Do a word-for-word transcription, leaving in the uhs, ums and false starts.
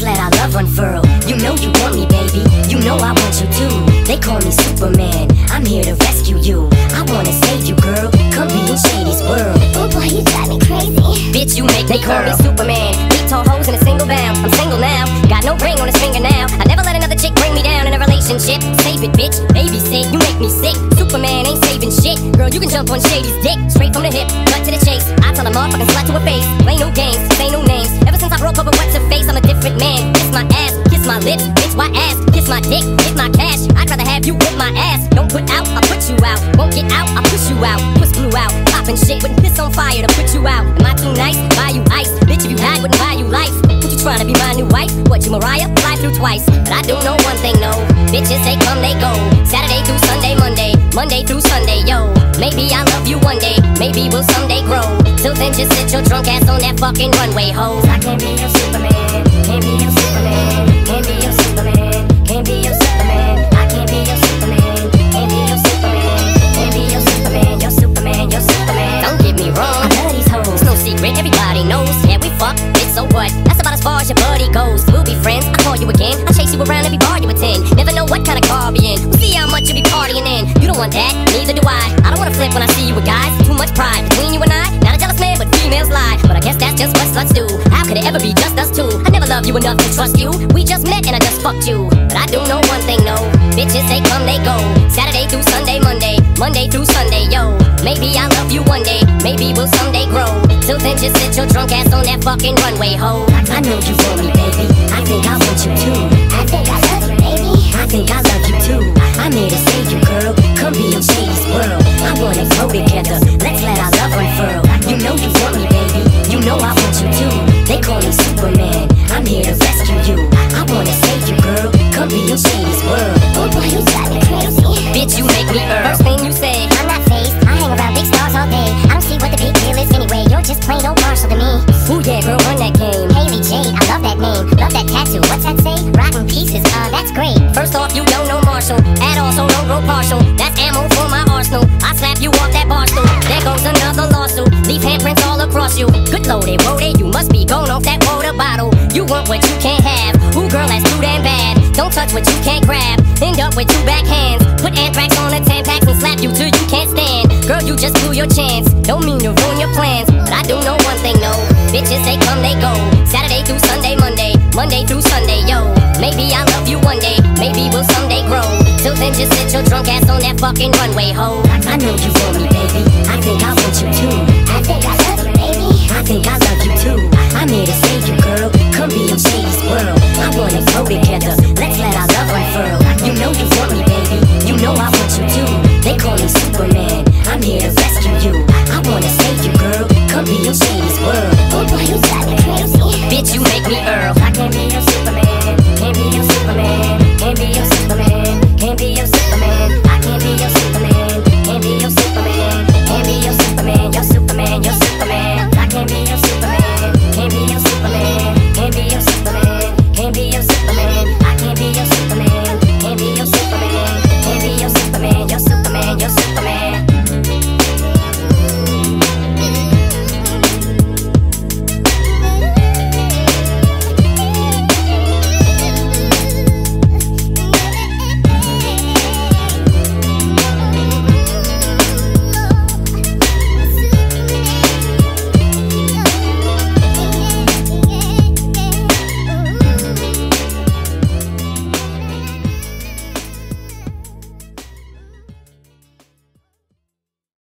let's let our love unfurl. You know you want me, baby, you know I want you too. They call me Superman, I'm here to rescue you. I wanna save you, girl, come be in Shady's world. Oh boy, you drive me crazy. Bitch, you make me They call me Superman, beat tall hoes in a single bound. I'm single now, got no ring on his finger now. I never let another chick bring me down in a relationship. Save it, bitch, babysit, you make me sick. Superman ain't saving shit. Girl, you can jump on Shady's dick, straight from the hip, cut to the chase. I tell a motherfucking slut to her face, play no games, say no names. Ever since I broke up with what's her face, I'm a different man. Kiss my ass, kiss my lips, bitch, why ass? Kiss my dick, hit my cash. I'd rather have you whip my ass. Don't put out, I'll put you out. Won't get out, I'll push you out. Push blue out, poppin' shit, wouldn't piss on fire to put you out. Am I too nice? Buy you ice. Bitch, if you had, wouldn't buy you life. Would you tryna be my new wife? What, you Mariah? Fly through twice. But I do know one thing, no. Bitches, they come, they go. Saturday through Sunday, Monday, Monday through Sunday, yo. Maybe I'll love you one day, maybe we'll someday grow. Till then, just sit your drunk ass on that fucking runway, ho. I can't be your Superman, can't be your Superman, can't be your Superman, can't be your Superman. I can't be your Superman, can't be your Superman, can't be your Superman, your Superman, your Superman. Don't get me wrong, I love these hoes. It's no secret, everybody knows. Yeah, we fuck, bitch, so what? That's about as far as your buddy goes. We'll be friends, I'll call you again. I'll chase you around every bar you attend. Never know what kind of car I'll be in. We'll see how much you be partying in. You don't want that, neither do I. I don't wanna flip when I see you with guys. Too much pride between you and I. Not a jealous man, but females lie. But I guess that's just what sluts do. How could it ever be just us two? I never loved you enough to trust you. We just met and I just fucked you. But I do know one thing, no. Bitches, they come, they go. Saturday through Sunday, Monday, Monday through Sunday, yo. Maybe I'll love you one day, maybe we'll someday grow. Till then, just sit your drunk ass on that fucking runway, ho. I know you want me, baby, I think I want you too. I think I love you, baby. I think I love you too. I'm here to save you, girl, come be in Shady's world. I wanna grow together, let's let our love unfurl. You know you want me, baby, you know I want you too. They call me Superman, I'm here to rescue you. I wanna save you, girl, come be in Shady's world. Oh boy, you drive me crazy. Bitch, you make me earn. First thing you say, I'm not phased, I hang around big stars all day. I don't see what the big deal is anyway. You're just plain old Marshall to me. ooh yeah, girl, run that game. Haley Jade, I love that name. Love that tattoo, what's that say? Rotten pieces, uh, that's great. First off, you don't know Marshall at all, so don't grow partial. That's ammo for my arsenal. I slap you off that bar stool. There goes another lawsuit. Leave handprints all across you. Good loaded, loaded, you must be going off that water bottle. You want what you can't have. Ooh, girl, that's too damn bad. Don't touch what you can't grab. End up with two back hands. Put anthrax on a ten pack and slap you till you can't stand. Girl, you just blew your chance. Don't mean to ruin your plans, but I do know one thing, no. Bitches, they come, they go. Saturday through Sunday, Monday, Monday through Sunday, yo. Maybe I'll love you one day, maybe we'll someday grow. Till then, just sit your drunk ass on that fucking runway, ho. I know you want me,